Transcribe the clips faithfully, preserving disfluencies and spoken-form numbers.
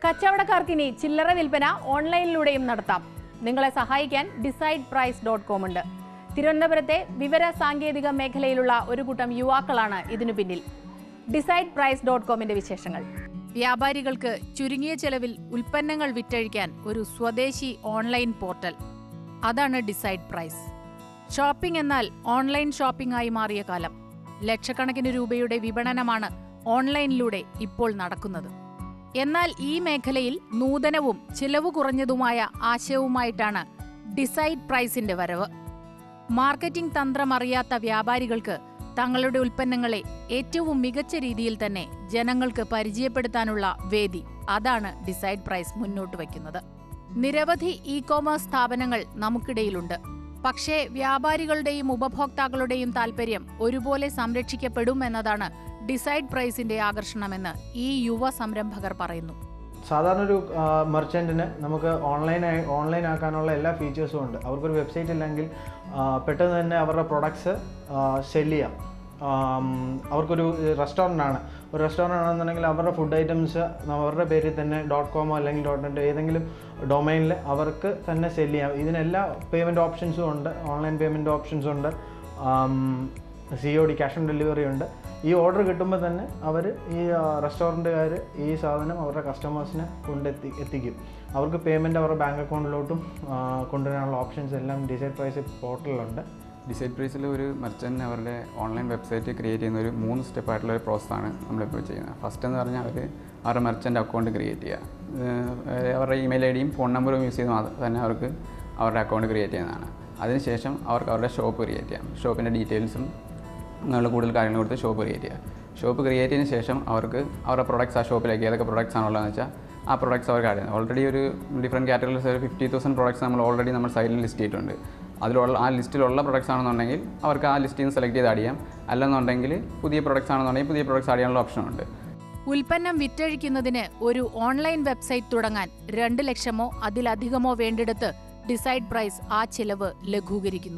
കച്ചവടക്കാർക്കിനി ചില്ലറ വിൽപ്പന ഓൺലൈനിലൂടെയും നടത്താം. നിങ്ങളെ സഹായിക്കാൻ ഡിസൈഡ് പ്രൈസ് ഡോട്ട് കോം ഉണ്ട്. തിരുവനന്തപുരത്തെ വിവര സാങ്കേതിക മേഖലയിലുള്ള ഒരു കൂട്ടം യുവാക്കളാണ് ഇതിനു പിന്നിൽ. ഡിസൈഡ് പ്രൈസ് ഡോട്ട് കോമിന്റെ വിശേഷങ്ങൾ. വ്യാപാരികൾക്ക് ചുരുങ്ങിയ ചെലവിൽ ഉൽപ്പന്നങ്ങൾ വിറ്റഴിക്കാൻ ഒരു സ്വദേശി ഓൺലൈൻ പോർട്ടൽ. അതാണ് ഡിസൈഡ് പ്രൈസ്. ഷോപ്പിംഗ് എന്നാൽ ഓൺലൈൻ ഷോപ്പിംഗ് ആയി മാറിയ കാലം. ലക്ഷക്കണക്കിന് രൂപയുടെ വിപണനമാണ് ഓൺലൈനിലൂടെ ഇപ്പോൾ നടക്കുന്നത്. എന്നാൽ ഈ മേഖലയിൽ നൂതനവും ചിലവ് കുറഞ്ഞതുമായ ആശയവുമായിട്ടാണ് ഡിസൈഡ് പ്രൈസിന്റെ വരവ്. മാർക്കറ്റിംഗ് തന്ത്രം അറിയാത്ത വ്യാപാരികൾക്ക് തങ്ങളുടെ ഉൽപ്പന്നങ്ങളെ ഏറ്റവും മികച്ച രീതിയിൽ തന്നെ ജനങ്ങൾക്ക് പരിചയപ്പെടുത്താനുള്ള വേദി, അതാണ് ഡിസൈഡ് പ്രൈസ് മുന്നോട്ട് വയ്ക്കുന്നത്. നിരവധി ഇ കോമേഴ്സ് സ്ഥാപനങ്ങൾ നമുക്കിടയിലുണ്ട്. പക്ഷേ വ്യാപാരികളുടെയും ഉപഭോക്താക്കളുടെയും താൽപര്യം ഒരുപോലെ സംരക്ഷിക്കപ്പെടും എന്നതാണ് ഡിസൈഡ് പ്രൈസിന്റെ ആകർഷണമെന്ന് ഈ യുവ സംരംഭകർ പറയുന്നു. സാധാരണ ഒരു മെർച്ചൻറ്റിന് നമുക്ക് ഓൺലൈൻ ഓൺലൈൻ ആക്കാനുള്ള എല്ലാ ഫീച്ചേഴ്സും ഉണ്ട്. അവർക്കൊരു വെബ്സൈറ്റ് ഇല്ലെങ്കിൽ പെട്ടെന്ന് തന്നെ അവരുടെ പ്രൊഡക്ട്സ് സെല് ചെയ്യാം. അവർക്കൊരു റെസ്റ്റോറൻ്റ് ആണ് ഒരു റെസ്റ്റോറൻ്റ് ആണെന്നുണ്ടെങ്കിൽ അവരുടെ ഫുഡ് ഐറ്റംസ് അവരുടെ പേരിൽ തന്നെ ഡോട്ട് കോമോ അല്ലെങ്കിൽ ഡോട്ട് നെറ്റ് ഏതെങ്കിലും ഡൊമൈനിൽ അവർക്ക് തന്നെ സെല് ചെയ്യാം. ഇതിനെല്ലാ പേയ്മെൻറ്റ് ഓപ്ഷൻസും ഉണ്ട്. ഓൺലൈൻ പേയ്മെൻറ്റ് ഓപ്ഷൻസ് ഉണ്ട്. C O D cash on delivery ഉണ്ട്. ഈ ഓർഡർ കിട്ടുമ്പോൾ തന്നെ അവർ ഈ റെസ്റ്റോറൻറ്റുകാർ ഈ സാധനം അവരുടെ കസ്റ്റമേഴ്സിന് കൊണ്ടെത്തി എത്തിക്കും. അവർക്ക് പേയ്മെൻറ്റ് അവരുടെ ബാങ്ക് അക്കൗണ്ടിലോട്ടും കൊണ്ടുവരാനുള്ള ഓപ്ഷൻസ് എല്ലാം ഡിസൈഡ് പ്രൈസ് പോർട്ടലിലുണ്ട്. ഡിസൈഡ് പ്രൈസിൽ ഒരു മെർച്ചൻറ്റിന് അവരുടെ ഓൺലൈൻ വെബ്സൈറ്റ് ക്രിയേറ്റ് ചെയ്യുന്ന ഒരു മൂന്ന് സ്റ്റെപ്പായിട്ടുള്ള ഒരു പ്രോസസ്സാണ് നമ്മളിപ്പോൾ ചെയ്യുന്നത്. ഫസ്റ്റ് എന്ന് പറഞ്ഞാൽ അവർ അവരുടെ മെർച്ചൻ്റ് അക്കൗണ്ട് ക്രിയേറ്റ് ചെയ്യുക. അവരുടെ ഇമെയിൽ ഐ ഡിയും ഫോൺ നമ്പറും യൂസ് ചെയ്ത് തന്നെ അവർക്ക് അവരുടെ അക്കൗണ്ട് ക്രിയേറ്റ് ചെയ്യുന്നതാണ്. അതിനുശേഷം അവർക്ക് അവരുടെ ഷോപ്പ് ക്രിയേറ്റ് ചെയ്യാം. ഷോപ്പിൻ്റെ ഡീറ്റെയിൽസും അങ്ങനെയുള്ള കൂടുതൽ കാര്യങ്ങൾ കൊടുത്ത് ഷോപ്പ് ക്രിയേറ്റ് ചെയ്യുക. ഷോപ്പ് ക്രിയേറ്റ് ചെയ്തതിന് ശേഷം അവർക്ക് അവരുടെ പ്രൊഡക്ട്സ് ആ ഷോപ്പിലേക്ക് ഏതൊക്കെ പ്രൊഡക്ട്സ് ആണുള്ളതെന്ന് വെച്ചാൽ ആ പ്രൊഡക്ട്സ് അവർക്ക് ആഡ് ചെയ്യുന്നത്. ഓൾറെഡി ഒരു ഡിഫറെൻറ്റ് കാറ്റഗറീസ് ഒരു ഫിഫ്റ്റി തൗസൻഡ് പ്രൊഡക്ട്സ് നമ്മൾ ഓൾറെഡി നമ്മൾ സൈഡിൽ ലിസ്റ്റ് ചെയ്തിട്ടുണ്ട്. അതിലുള്ള ആ ലിസ്റ്റിലുള്ള പ്രൊഡക്ട്സ് ആണെന്നുണ്ടെങ്കിൽ അവർക്ക് ആ ലിസ്റ്റിൽ നിന്ന് സെലക്ട് ചെയ്ത് ആഡ് ചെയ്യാം. അല്ലെന്നുണ്ടെങ്കിൽ പുതിയ പ്രൊഡക്ട്സ് ആണെന്നുണ്ടെങ്കിൽ പുതിയ പ്രൊഡക്ട്സ് ആഡ് ചെയ്യാനുള്ള ഓപ്ഷനുണ്ട്. ഉൽപ്പന്നം വിറ്റഴിക്കുന്നതിന് ഒരു ഓൺലൈൻ വെബ്സൈറ്റ് തുടങ്ങാൻ രണ്ട് ലക്ഷമോ അതിലധികമോ വേണ്ടിടത്ത് ഡിസൈഡ് പ്രൈസ് ആ ചിലവ് ലഘൂകരിക്കുന്നു.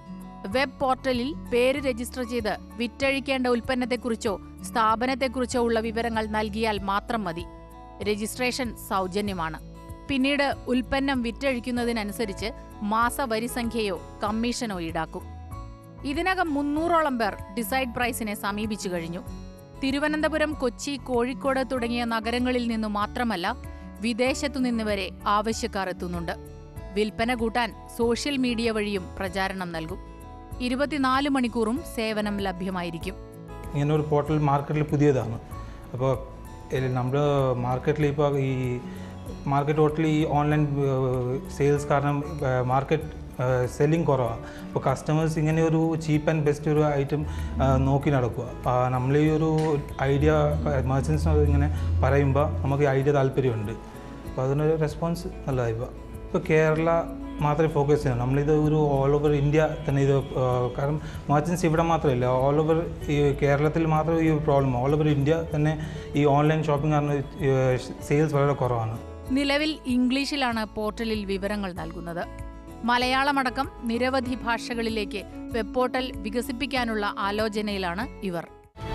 വെബ് പോർട്ടലിൽ പേര് രജിസ്റ്റർ ചെയ്ത് വിറ്റഴിക്കേണ്ട ഉൽപ്പന്നത്തെക്കുറിച്ചോ സ്ഥാപനത്തെക്കുറിച്ചോ ഉള്ള വിവരങ്ങൾ നൽകിയാൽ മാത്രം മതി. രജിസ്ട്രേഷൻ സൗജന്യമാണ്. പിന്നീട് ഉൽപ്പന്നം വിറ്റഴിക്കുന്നതിനനുസരിച്ച് മാസവരിസംഖ്യയോ കമ്മീഷനോ ഈടാക്കും. ഇതിനകം മുന്നൂറോളം പേർ ഡിസൈഡ് പ്രൈസിനെ സമീപിച്ചു കഴിഞ്ഞു. തിരുവനന്തപുരം, കൊച്ചി, കോഴിക്കോട് തുടങ്ങിയ നഗരങ്ങളിൽ നിന്നു മാത്രമല്ല വിദേശത്തുനിന്ന് വരെ ആവശ്യക്കാർ എത്തുന്നുണ്ട്. വിൽപ്പന കൂട്ടാൻ സോഷ്യൽ മീഡിയ വഴിയും പ്രചാരണം നൽകും. ഇരുപത്തിനാല് മണിക്കൂറും സേവനം ലഭ്യമായിരിക്കും. ഇങ്ങനെ ഒരു പോർട്ടൽ മാർക്കറ്റിൽ പുതിയതാണ്. അപ്പോൾ നമ്മുടെ മാർക്കറ്റിൽ ഇപ്പോൾ ഈ മാർക്കറ്റ് ടോട്ടലി ഈ ഓൺലൈൻ സെയിൽസ് കാരണം മാർക്കറ്റ് സെല്ലിങ് കുറവാണ്. അപ്പോൾ കസ്റ്റമേഴ്സ് ഇങ്ങനെ ഒരു ചീപ്പ് ആൻഡ് ബെസ്റ്റ് ഒരു ഐറ്റം നോക്കി നടക്കുക. നമ്മൾ ഈ ഒരു ഐഡിയ മെർച്ചൻസ് ഇങ്ങനെ പറയുമ്പോൾ നമുക്ക് ഐഡിയ താല്പര്യമുണ്ട്. അപ്പോൾ അതിനൊരു റെസ്പോൺസ് നല്ലതായിപ്പോൾ. ഇപ്പോൾ കേരള മാത്രമേ ഫോക്കസ് ചെയ്യണം. നമ്മളിത് ഒരു ഓൾ ഓവർ ഇന്ത്യ തന്നെ ഇത്, കാരണം മെർച്ചൻസ് ഇവിടെ മാത്രമല്ല, ഓൾ ഓവർ ഈ കേരളത്തിൽ മാത്രം ഈ പ്രോബ്ലം, ഓൾ ഓവർ ഇന്ത്യ തന്നെ ഈ ഓൺലൈൻ ഷോപ്പിംഗ് കാരണം സെയിൽസ് വളരെ കുറവാണ്. നിലവിൽ ഇംഗ്ലീഷിലാണ് പോർട്ടലിൽ വിവരങ്ങൾ നൽകുന്നത്. മലയാളമടക്കം നിരവധി ഭാഷകളിലേക്ക് വെബ് പോർട്ടൽ വികസിപ്പിക്കാനുള്ള ആലോചനയിലാണ് ഇവർ.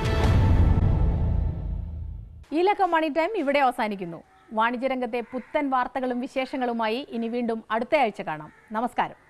ഈ ലക്കം മണി ടൈം ഇവിടെ അവസാനിക്കുന്നു. വാണിജ്യരംഗത്തെ പുത്തൻ വാർത്തകളും വിശേഷങ്ങളുമായി ഇനി വീണ്ടും അടുത്തയാഴ്ച കാണാം. നമസ്കാരം.